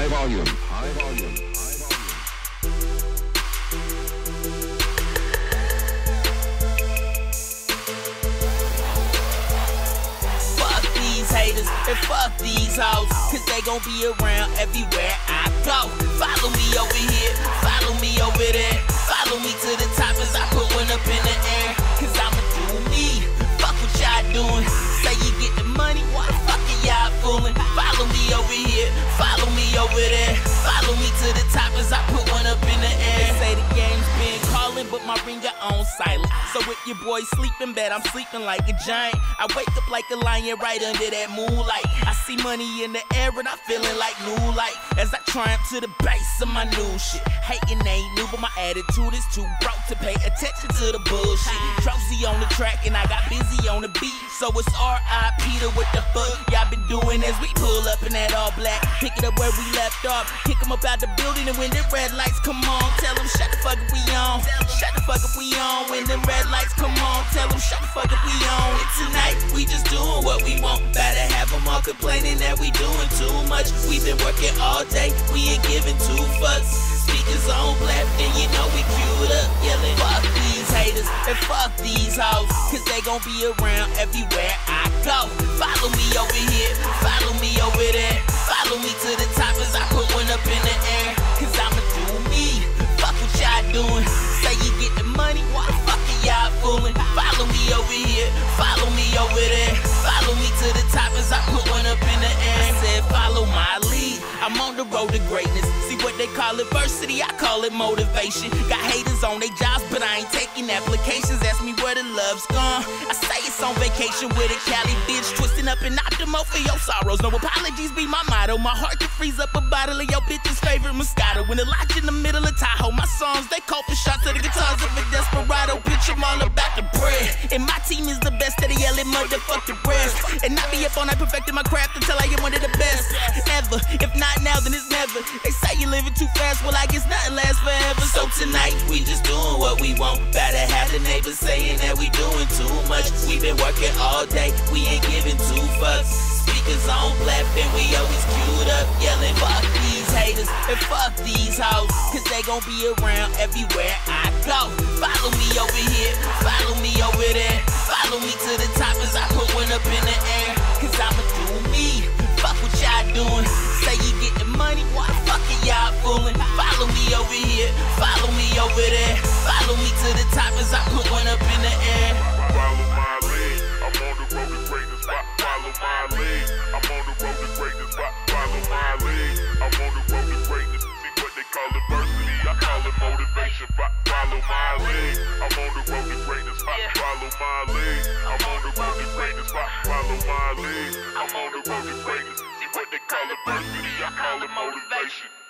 High volume. High volume. Fuck these haters and fuck these hoes, cause they gon' be around everywhere I go. Follow me over here, follow me over there. Follow me to the top as I put one up in the air. Cause I'ma do me, fuck what y'all doing. Say you get the money, why the fuck are y'all fooling? Follow me over here, follow me over there. Follow me to the top as I put one up in the air. They say the game's been calling, but my ringer on silent. So if your boy sleeping, bet I'm sleeping like a giant. I wake up like a lion right under that moonlight. I see money in the air and I'm feeling like new light as I triumph to the base of my new shit. Hating ain't new, but my attitude is too broke to pay attention to the bullshit. Trophy on the track and I got busy on the beat, so it's R.I.P. to what the fuck y'all been doing as we pull up in that all black. Pick it up where we left off, kick them up out the building, and when the red lights come on, tell them shut the fuck up, we on. Shut the fuck up, we on. When them red lights come on, tell them shut the fuck up, we on. And tonight we just doing what we want. Better have them all complaining that we doing too much. We been working all day, we ain't giving two fucks. Speakers on blast, and you know we queued up, yelling fuck these haters and fuck these hoes, cause they gon' be around everywhere I go. Follow me over here, follow me over there. Follow me to the top as I put one up in the air. Cause I'ma do me, fuck what y'all doing. Say you get the money, why the fuck are y'all fooling? Follow me over here, follow me over there. Follow me to the top as I put one up in the air. I said follow my lead, I'm on the road to greatness. See what they call adversity, I call it motivation. Got haters on their jobs, but I ain't taking applications. Ask me where the love's gone, I say it's on vacation with a Cali bitch, twisting up an Optimo for your sorrows. No apologies be my motto. My heart can freeze up a bottle of your bitch's favorite Moscato. When the lodge in the middle of Tahoe, my songs, they call for shots to the guitars of a desperado. Bitch, I'm all about the bread, and my team is the best at the yelling motherfucking rest. And I be up all night perfecting my craft until I get one of the best ever. If not now, then it's never. They say you living too fast, well I guess nothing lasts forever. So tonight we just doing what we want. Better have the neighbors saying that we doing too much. We been working all day, we ain't giving two fucks. Speakers on black and we always queued up, yelling fuck these haters and fuck these hoes, cause they gon' be around everywhere I go. Follow me over here, follow me over there. Follow me to the top as I put one up in the air. Cause I'ma do me, fuck what y'all doing. Say you get the money, why the fuck are y'all fooling? Follow me over here, follow me over there. Follow me to the top as I put one up in the air. Follow my lead, I'm on the road to greatness. Follow my lead, I'm on the road to greatness. Follow my lead, I'm on the road to greatness. See what they call adversity, I call it motivation. Follow my lead, I'm on the road to greatness. Follow my lead, I'm on the road to greatness. Follow my lead, I'm on the road to greatness. See what they call adversity, I call it motivation.